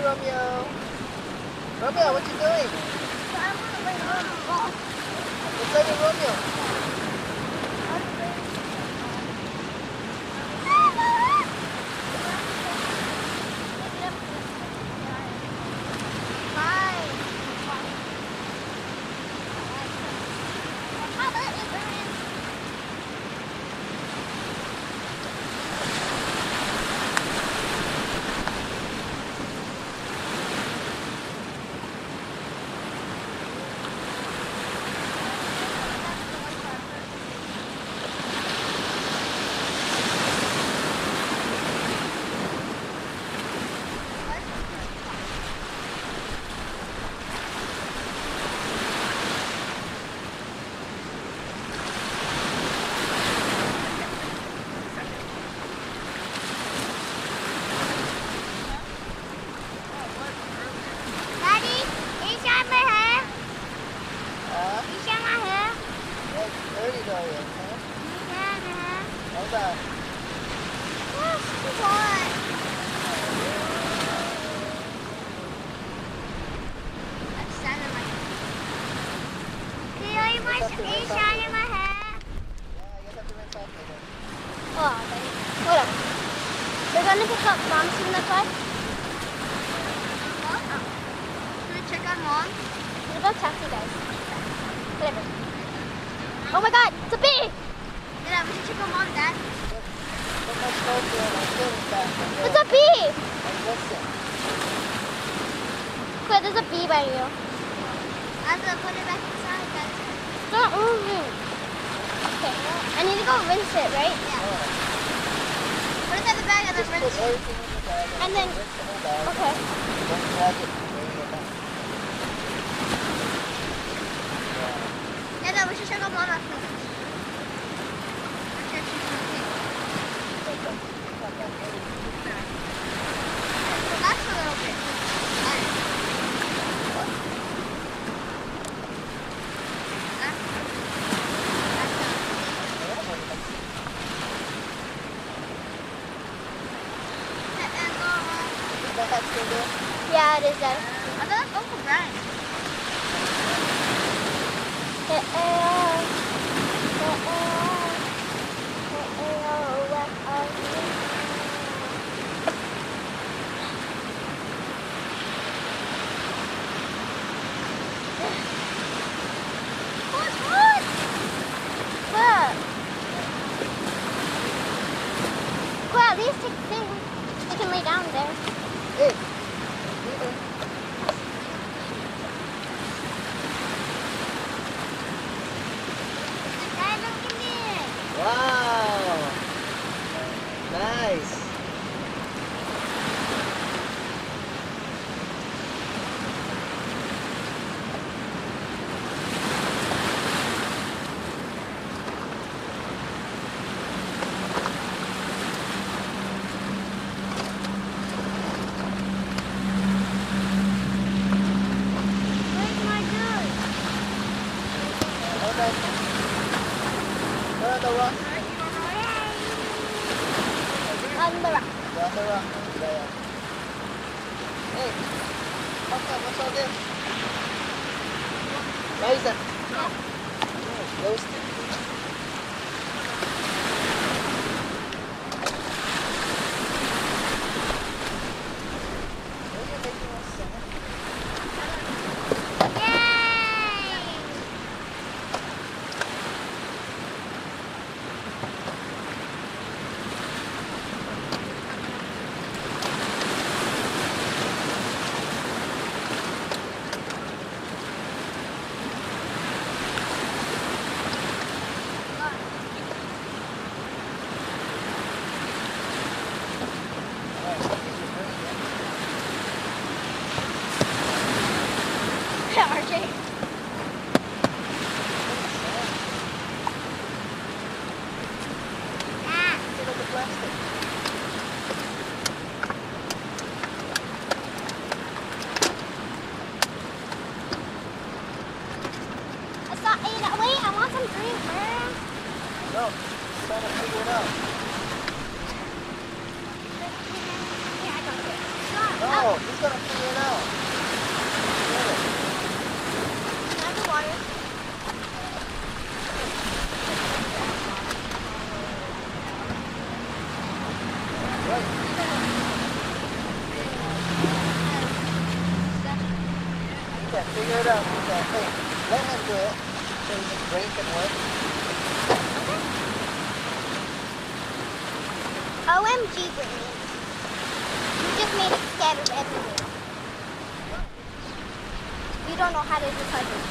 Romeo. Romeo, what you doing? Let's play with Romeo. We're going to pick up Mom from the car. Should we check on Mom? We'll go taxi, guys. Whatever. Oh my god, it's a bee! Yeah, we should check on Mom, Dad. It's a bee! Wait, there's a bee by you. I have to put it back inside, guys. It's not moving. Okay, I need to go rinse it, right? Yeah. Put it in the bag and then rinse it. And then, okay. Yeah, no, we should check on Mom after. Make sure she's okay. Relax a little bit. Yeah, it is there. I thought that's Uncle Brian. Well, at least you can lay down there. Hey. Wow. Nice. On the rock. On the rock. On the rock. Hey, what's all this? What is that? Roasted. Wait, I want some drink, man. No, I'm trying to figure it out. Yeah, I got it. No, he's gonna figure it out. Underwater. Right. He can figure it out. He can. Hey, let him do it. So his brain can work. OMG, Brittany. You just made it scattered everywhere. You don't know how to do puzzles.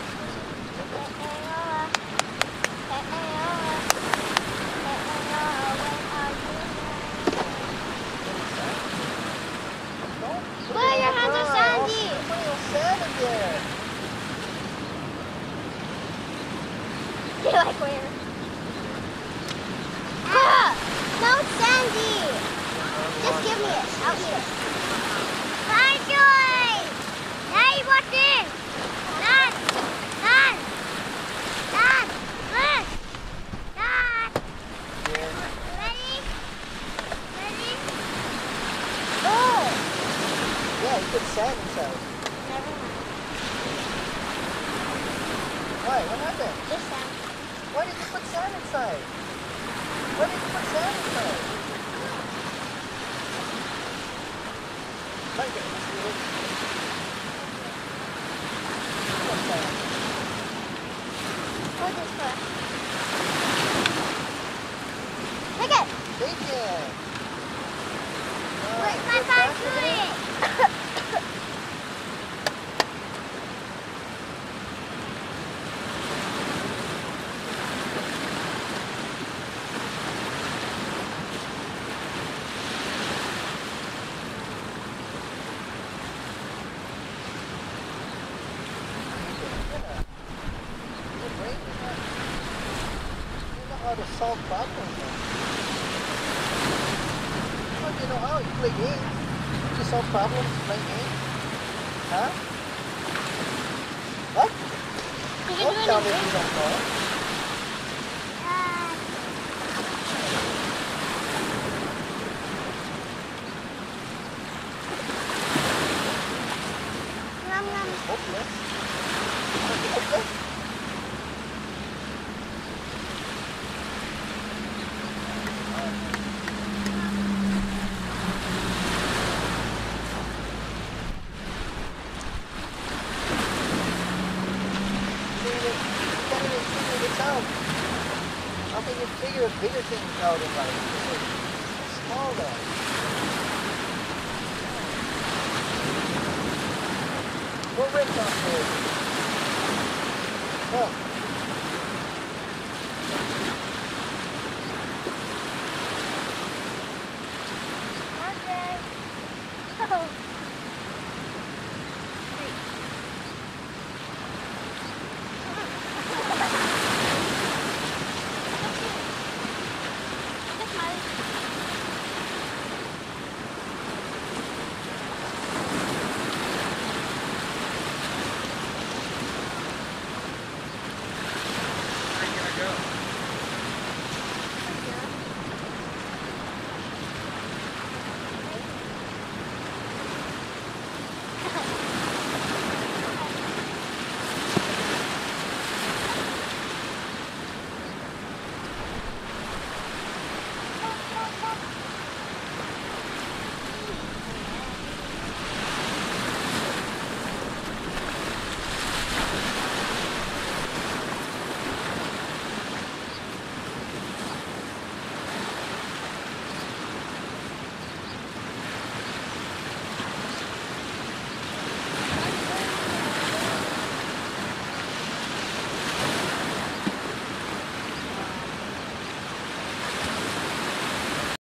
Well, your hands are sandy. Put your sand in there. You're like, where? Ah! No, it's sandy. Just give me it. I'll eat it. Hi, Joy. Hey, what's in? Dad. Dad. Dad. Look. Dad. Ready? Ready? Oh. Yeah, you put sand inside. Never mind. Why? What happened? Just sand. Why did you put sand inside? Why did you put sand inside? Like it. Put sand. What's this for? Look it. Take it. Where's my put sand in food? it? How to solve problems. Well, you know how you play games. You solve problems playing games. Huh? What? You Don't can tell do me it you don't know. Nom, nom. Hopeless. Hopeless? How can you figure bigger things out in life? It's small though. Go rinse on here. Look.